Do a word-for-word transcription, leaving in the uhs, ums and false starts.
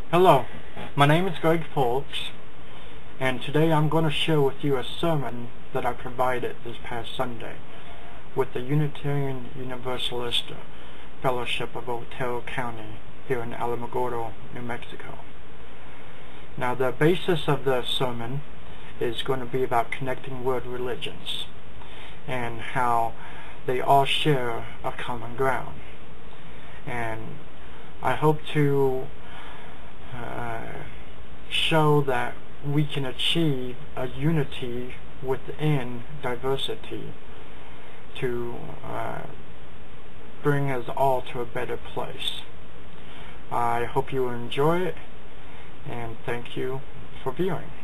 Hello, my name is Greg Folks, and today I'm going to share with you a sermon that I provided this past Sunday with the Unitarian Universalist Fellowship of Otero County here in Alamogordo, New Mexico. Now, the basis of the sermon is going to be about connecting world religions and how they all share a common ground. And I hope to Uh, show that we can achieve a unity within diversity to uh, bring us all to a better place. I hope you enjoy it, and thank you for viewing.